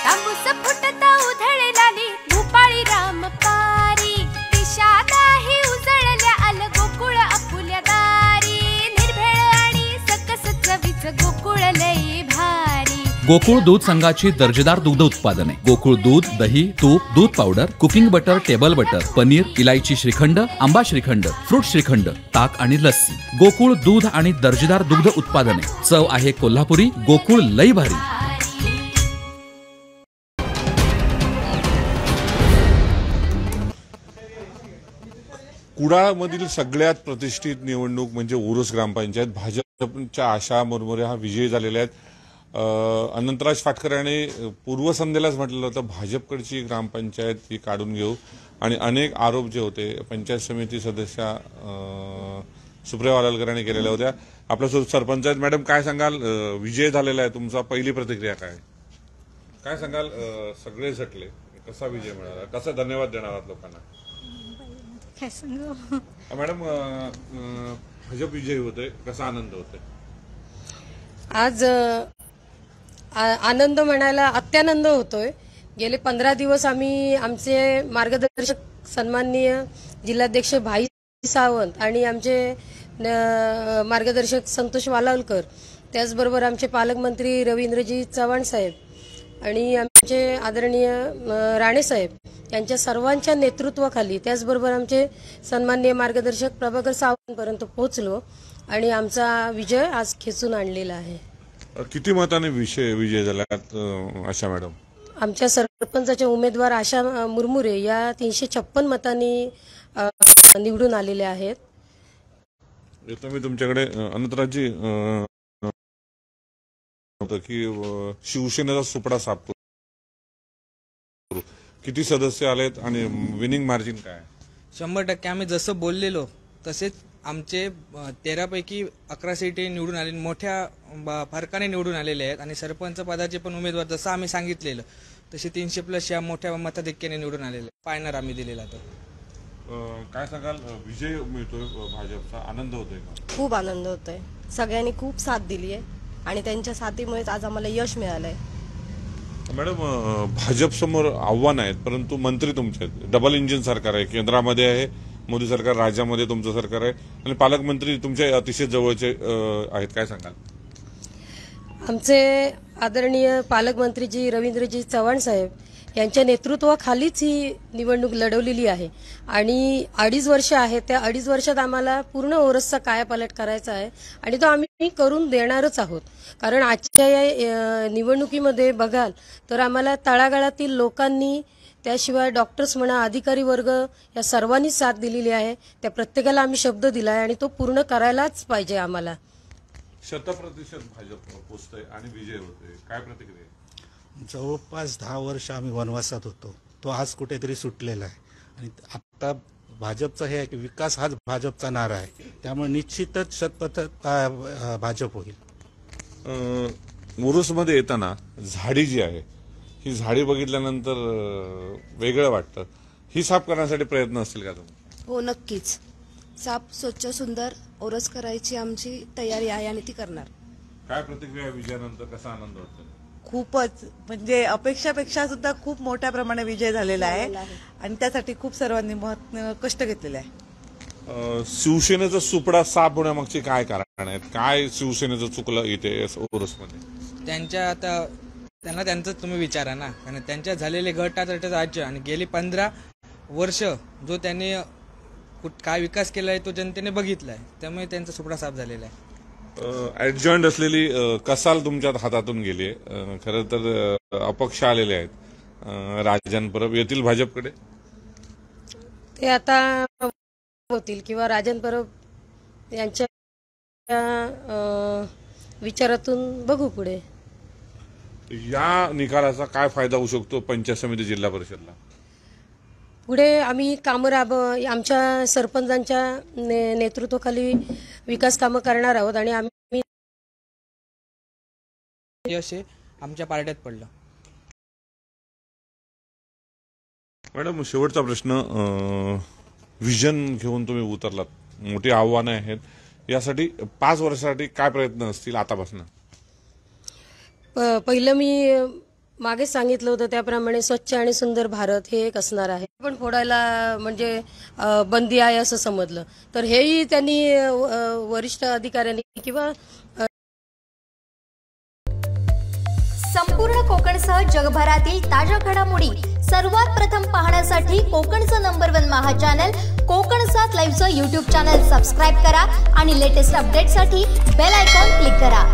तांबूस फुटता उधळलाली भूपाळी रामपारी दिशादाही उजळल्या आल गोकुळ आपुल्या दारी निर्भेळ आणि सकस चवीच गोकुळ लई भारी। गोकुळ दूध संघाची दर्जेदार दुग्ध उत्पादने गोकुळ दूध, दही, तूप, दूध powder, cooking butter, table butter, पनीर, इलायची श्रीखंड, आंबा श्रीखंड, फ्रूट श्रीखंड, ताक आणि लस्सी। गोकुळ दूध आणि दर्जेदार दुग्ध उत्पादने, चव आहे कोल्हापुरी, गोकुळ लई भारी। कुडाळमधील सगळ्यात प्रतिष्ठित निवडणूक म्हणजे उरूस ग्रामपंचायत। भाजपच्या आशा मुरमुरे हा विजयी झालेले आहेत। अनंतराज फाटकर यांनी पूर्वसंध्येलाच म्हटलेलं होतं भाजपकडची ग्रामपंचायत ही काढून घेऊ आणि अनेक आरोप जे होते पंचायत समिती सदस्या सुप्रिया वालालकर यांनी केलेल्या होत्या। आपल्यासोबत सरपंच आहेत। मॅडम, काय सांगाल, विजय झालेला आहे तुमचा, पहिली प्रतिक्रिया काय सांगाल? सगळे झटले, कसा विजय मिळाला, कसा धन्यवाद देणार आहात लोकांना? काय सांगू मॅडम, भाजप विजयी होते, कसा आनंद होतोय आज? आनंद म्हणायला अत्यानंद होतोय। गेले 15 दिवस आम्ही आमचे मार्गदर्शक सन्माननीय जिल्हाध्यक्ष भाई सावंत आणि आमचे मार्गदर्शक संतोष वालावलकर, त्याचबरोबर आमचे पालकमंत्री रवींद्रजी चव्हाण साहेब आणि आमचे आदरणीय राणे साहेब यांच्या सर्वांच्या नेतृत्वाखाली, त्याचबरोबर आमचे सन्माननीय मार्गदर्शक प्रभाकर सावंतपर्यंत पोहोचलो आणि आमचा विजय आज खेचून आणलेला आहे। किती मताने विजय झाला आशा मॅडम? आमच्या सरपंचाचे उमेदवार आशा मुरमुरे या 356 मतांनी निवडून आलेल्या आहेत। येतो मी तुमच्याकडे। अनंतराजी, की शिवसेनेचा सुपडा साफ करू, किती सदस्य आलेत आणि विनिंग मार्जिन काय? 100% आम्ही जसं बोललेलो तसेच आमचे 13 पैकी 11 सीटे निवडून आले, मोठ्या फरकाने निवडून आलेले आहेत आणि सरपंच पदाचे पण उमेदवार जसं आम्ही सांगितलेलं तसे 300+ या मोठ्या मताधिक्याने निवडून आलेले पायनर आम्ही दिलेला। तर काय सांगाल, विजय मिळतोय भाजपचा, आनंद होतोय का? खूप आनंद होतोय। सगळ्यांनी खूप साथ दिली आहे आणि त्यांच्या साथीमुळेच आज आम्हाला यश मिळालंय। मॅडम, भाजप समोर आव्हान आहेत, परंतु मंत्री तुमचे डबल इंजिन सरकार आहे, केंद्रामध्ये आहे मोदी सरकार, राज्यामध्ये तुमचं सरकार आहे आणि पालकमंत्री तुमचे अतिशय जवळचे आहेत, काय सांगाल? आमचे आदरणीय पालकमंत्रीजी रवींद्रजी चव्हाण साहेब यांच्या नेतृत्वाखालीच ही निवडणूक लढवलेली आहे आणि 2.5 वर्ष आहे, त्या 2.5 वर्षात आम्हाला पूर्ण ओरसचा कायापालट करायचा आहे आणि तो आम्ही करून देणारच आहोत। कारण आजच्या या निवडणुकीमध्ये बघाल तर आम्हाला तळागाळातील लोकांनी, त्याशिवाय डॉक्टर्स म्हणा, अधिकारी वर्ग या सर्वांनी साथ दिलेली आहे। त्या प्रत्येकाला आम्ही शब्द दिला आहे आणि तो पूर्ण करायलाच पाहिजे आम्हाला। 100% भाजप पोचतंय आणि विजय होतोय, काय प्रतिक्रिया? जवळपास 10 वर्ष आम्ही वनवासात होतो, तो आज कुठेतरी सुटलेला आहे आणि आता भाजपचं हे आहे की विकास हाच भाजपचा नारा आहे, त्यामुळे निश्चितच 100% भाजप होईल। उरूसमध्ये येताना झाडी जी आहे ही झाडी बघितल्यानंतर वेगळं वाटतं, ही साफ करण्यासाठी प्रयत्न असतील का तुम्ही? हो, नक्कीच साफ स्वच्छ सुंदर ओरस करायची आमची तयारी आहे आणि ती करणार। काय प्रतिक्रिया विजयानंतर, कसा आनंद होतो? खूपच, म्हणजे अपेक्षापेक्षा सुद्धा खूप मोठ्या प्रमाणे विजय झालेला आहे आणि त्यासाठी खूप सर्वांनी कष्ट घेतलेले आहे। शिवसेनेचा सुपडा साफ होण्यामागचे काय कारण आहेत? काय शिवसेनेचं चुकलं इथे ओरसमध्ये? त्यांना त्यांचं तुम्ही विचारा ना, कारण त्यांच्या झालेले गटातट राज्य आणि गेली 15 वर्ष जो त्यांनी काय विकास केलाय तो जनतेने बघितलाय, त्यामुळे त्यांचा सुपडा साफ झालेला आहे। ऍडजॉइंट असलेली कसाल तुमच्या हातातून गेली आहे, खरं तर अपक्ष आलेले आहेत राजन परब, येथील भाजपकडे ते आता होतील किंवा राजन परब यांच्या विचारातून बघू पुढे। या निकालाचा काय फायदा होऊ शकतो पंचायत समिती जिल्हा परिषदला? पुढे आम्ही कामं आमच्या सरपंचांच्या नेतृत्वाखाली विकास कामं करणार आहोत आणि आम्ही यश आमच्या पारड्यात पडलं। मॅडम, शेवटचा प्रश्न, विजन घेऊन तुम्ही उतरलात, मोठी आव्हाने आहेत, यासाठी 5 वर्षासाठी काय प्रयत्न असतील आतापासून? पहिलं मी मागे सांगितलं होतं त्याप्रमाणे स्वच्छ आणि सुंदर भारत हे एक असणार आहे, पण फोडायला म्हणजे बंदी आहे असं समजलं तर हेही त्यांनी वरिष्ठ अधिकाऱ्यांनी किंवा संपूर्ण कोकणसह जगभरातील ताज्या घडामोडी सर्वात प्रथम पाहण्यासाठी कोकणचं नंबर 1 महा चॅनल कोकण 7 लाईव्हचं YouTube चॅनल सबस्क्राईब करा आणि लेटेस्ट अपडेटसाठी बेल आयकॉन क्लिक करा.